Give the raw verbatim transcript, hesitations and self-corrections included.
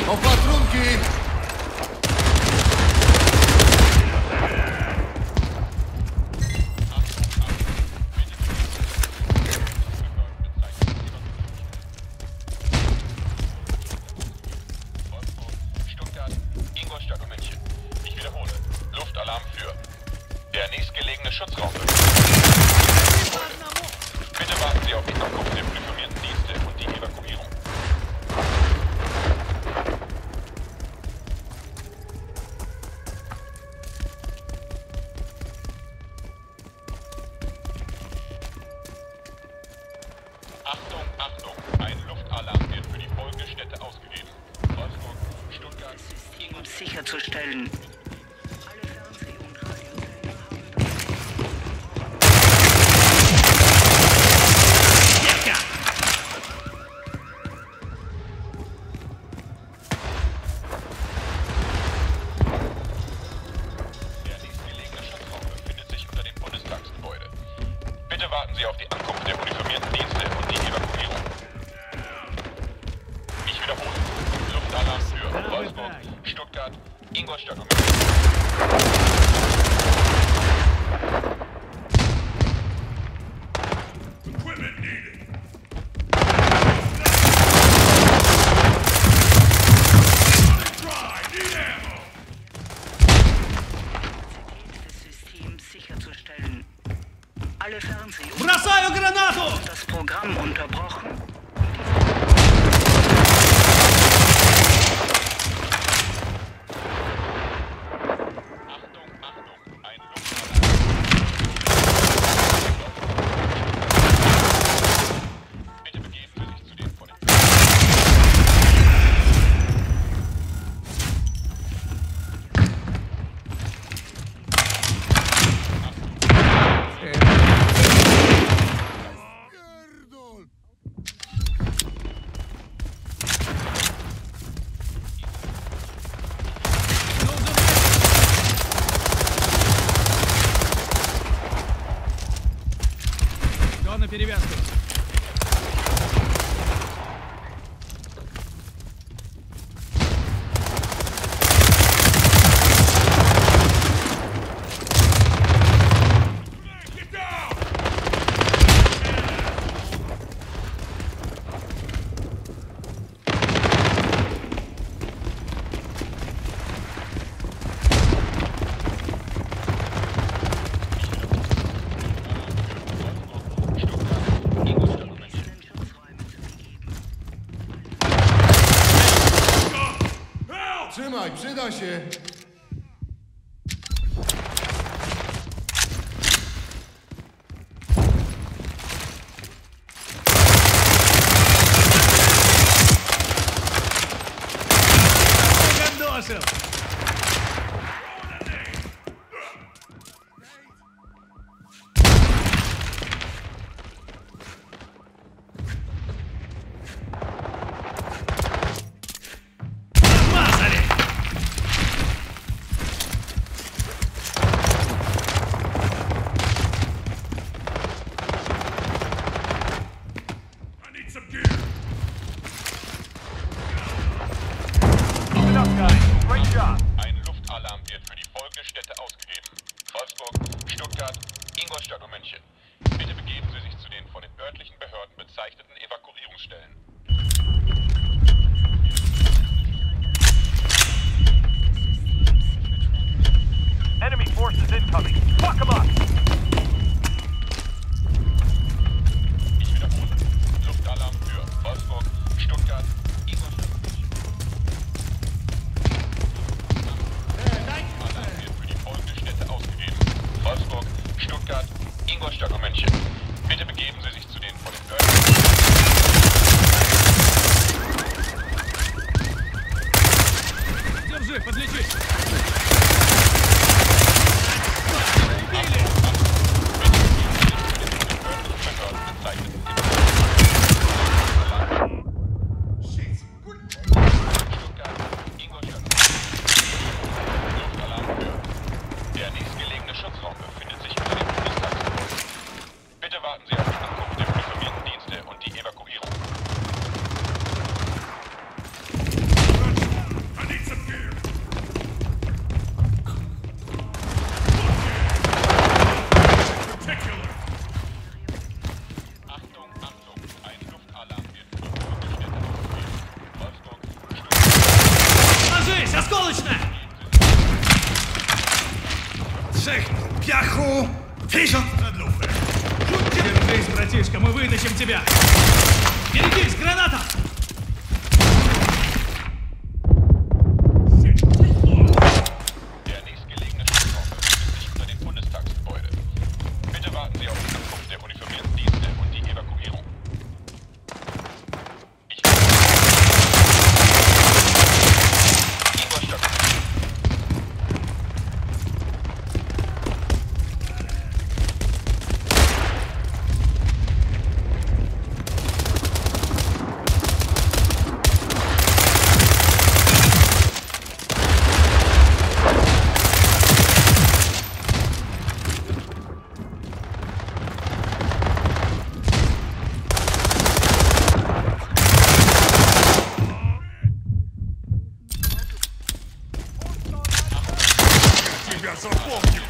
Opatrunki! Stuttgart, Ingolstadt und München. Ich wiederhole. Luftalarm für der nächstgelegene Schutzraum. Bitte warten Sie auf die Ankunft der uniformierten Dienste und die Evakuierung. Achtung, Achtung! Ein Luftalarm wird für die Folgestätte ausgegeben. Wolfsburg, Stuttgart, System sicherzustellen. Alle Fernseh- und Radiosender der nächstgelegene Schutzraum befindet sich unter dem Bundestagsgebäude. Bitte warten Sie auf die Ankunft der uniformierten Dienste und die Evakuierung. Ich wiederhole. Luftalarm für Wolfsburg, Stuttgart, Ingolstadt und Equipment needed. Dry, need ammo. des Systems sicherzustellen. Alle Fernseh- und Бросаю гранату! das Programm unterbrochen. Achtung, Achtung! Ein Luftalarm. Bitte begeben Sie sich zu den von den Все на перевязку. Get down. Trzymaj, przyda się! Гандосов! Отмазали! I need some gear. Ein Luftalarm wird für die Folgestätte ausgegeben. Wolfsburg, Stuttgart, Ingolstadt und München. Bitte begeben Sie sich zu den von den örtlichen Behörden bezeichneten Evakuierungsstellen. Enemy forces incoming. Fuck them up! Ich wiederhole. Luftalarm für Wolfsburg, Stuttgart, Ingolstadt und München. Alarm wird für die Folgestätte ausgegeben. Wolfsburg, Stuttgart, Ingolstadt und München. Bitte begeben Sie sich zu den von den örtlichen Осколочная! Trzech piachu! Tysiąc przed lufę! Держись, братишка, мы вытащим тебя! Берегись, граната! Der nächstgelegene Schutzraum befindet sich unter dem Bundestagsgebäude. Bitte warten Sie auf die Ankunft der uniformierten Dienste und die Evakuierung. Ich Ingolstadt. Тебя запомнил!